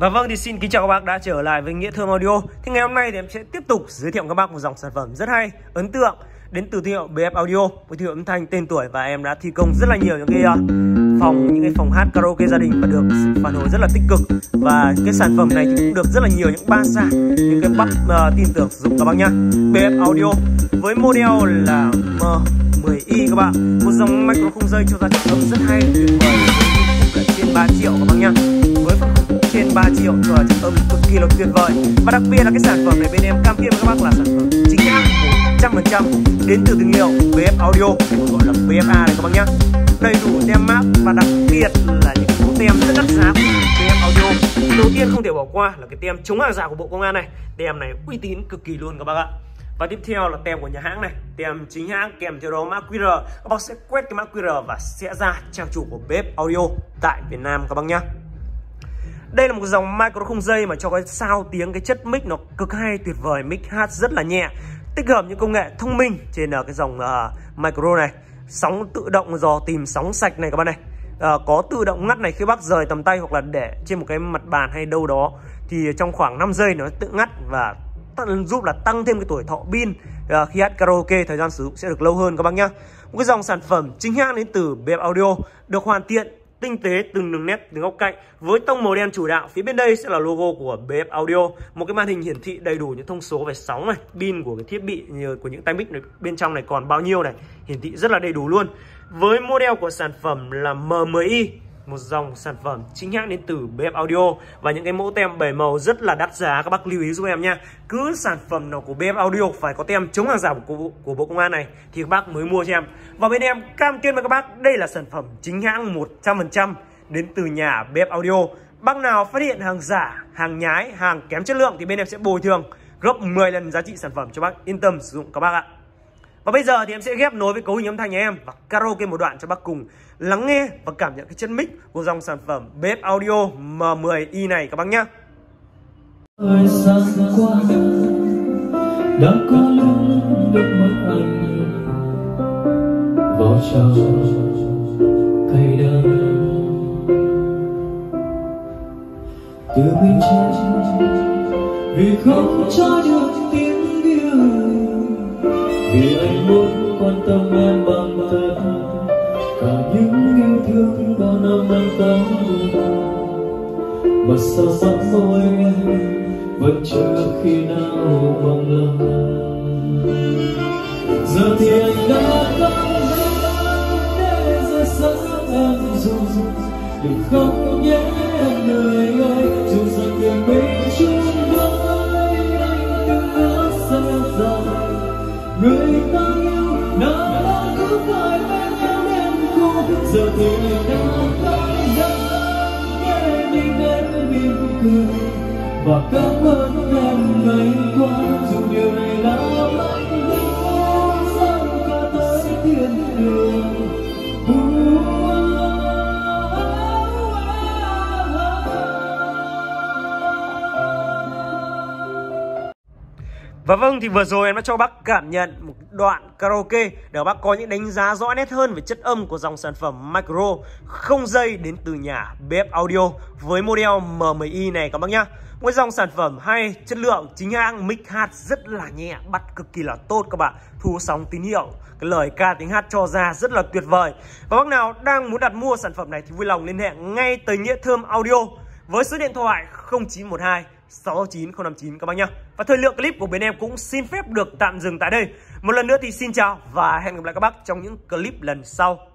Và vâng, thì xin kính chào các bác đã trở lại với Nghĩa Thơm Audio. Thì ngày hôm nay thì em sẽ tiếp tục giới thiệu các bác một dòng sản phẩm rất hay, ấn tượng đến từ thương hiệu BF Audio, với thương hiệu âm thanh tên tuổi, và em đã thi công rất là nhiều những cái phòng hát karaoke gia đình và được phản hồi rất là tích cực. Và cái sản phẩm này thì cũng được rất là nhiều những ba sao, những cái bác tin tưởng sử dụng các bác nhá. BF Audio với model là M10i các bạn, một dòng micro không dây cho ra chất âm rất hay, tuyệt vời, trên 3 triệu các bác nhá. Với phân khúc trên 3 triệu cho chất âm cực kỳ là tuyệt vời. Và đặc biệt là cái sản phẩm này bên em cam kết với các bác là sản phẩm chính hãng 100% đến từ thương hiệu BF Audio, gọi là BFA này các bác nhá. Đầy đủ tem mác và đặc biệt là những mẫu tem rất đắt giá của BF Audio. Đầu tiên không thể bỏ qua là cái tem chống hàng giả của Bộ Công an này. Tem này uy tín cực kỳ luôn các bác ạ. Và tiếp theo là tem của nhà hãng này, tem chính hãng kèm theo đó mã QR. Các bác sẽ quét cái mã QR và sẽ ra trang chủ của BF Audio tại Việt Nam các bác nhá. Đây là một dòng micro không dây mà cho cái sao tiếng, cái chất mic nó cực hay, tuyệt vời, mic hát rất là nhẹ, tích hợp những công nghệ thông minh trên cái dòng micro này. Sóng tự động dò tìm sóng sạch này các bạn này, có tự động ngắt này khi bác rời tầm tay hoặc là để trên một cái mặt bàn hay đâu đó thì trong khoảng 5 giây nó tự ngắt và giúp là tăng thêm cái tuổi thọ pin khi hát karaoke, thời gian sử dụng sẽ được lâu hơn các bác nhá. Một cái dòng sản phẩm chính hãng đến từ BF Audio, được hoàn thiện tinh tế từng đường nét, từng góc cạnh với tông màu đen chủ đạo. Phía bên đây sẽ là logo của BF Audio, một cái màn hình hiển thị đầy đủ những thông số về sóng này, pin của cái thiết bị như của những tai mic này, bên trong này còn bao nhiêu này, hiển thị rất là đầy đủ luôn. Với model của sản phẩm là M10i, một dòng sản phẩm chính hãng đến từ BF Audio và những cái mẫu tem 7 màu rất là đắt giá, các bác lưu ý giúp em nha. Cứ sản phẩm nào của BF Audio phải có tem chống hàng giả của Bộ Công an này thì các bác mới mua cho em. Và bên em cam kết với các bác đây là sản phẩm chính hãng 100% đến từ nhà BF Audio. Bác nào phát hiện hàng giả, hàng nhái, hàng kém chất lượng thì bên em sẽ bồi thường gấp 10 lần giá trị sản phẩm cho bác yên tâm sử dụng các bác ạ. Và bây giờ thì em sẽ ghép nối với cấu hình âm thanh nhà em và karaoke một đoạn cho bác cùng lắng nghe và cảm nhận cái chân mic của dòng sản phẩm BF Audio M10i này các bác nhé. Thời gian qua đã có lúc nước mắt anh vào trào cay đắng, từ bên trên vì không cho được tiếng yêu, vì anh muốn quan tâm em bằng tất cả những yêu thương bao năm anh có, mà sao giấc mơ em vẫn chưa khi nào bằng lòng. Giờ thì anh đã không để rời xa em rồi, đừng khóc nhé em người ơi, dù rằng tiền mình chung với anh đừng có xa dài. Người ta yêu nào đó cứ phải bên nhau đêm khô, giờ thì anh đã không dám để mình đến mỉm cười và cảm ơn em ngày qua, dù điều này làm anh muốn dâng cả tới thiên đường. Và vâng, thì vừa rồi em đã cho bác cảm nhận một đoạn karaoke để bác có những đánh giá rõ nét hơn về chất âm của dòng sản phẩm micro không dây đến từ nhà BF Audio với model M10i này các bác nhá. Một dòng sản phẩm hay, chất lượng, chính hãng, mic hát rất là nhẹ, bắt cực kỳ là tốt các bạn, thu sóng tín hiệu, cái lời ca tiếng hát cho ra rất là tuyệt vời. Và bác nào đang muốn đặt mua sản phẩm này thì vui lòng liên hệ ngay tới Nghĩa Thơm Audio với số điện thoại 0912 69059 các bác nhá. Và thời lượng clip của bên em cũng xin phép được tạm dừng tại đây. Một lần nữa thì xin chào và hẹn gặp lại các bác trong những clip lần sau.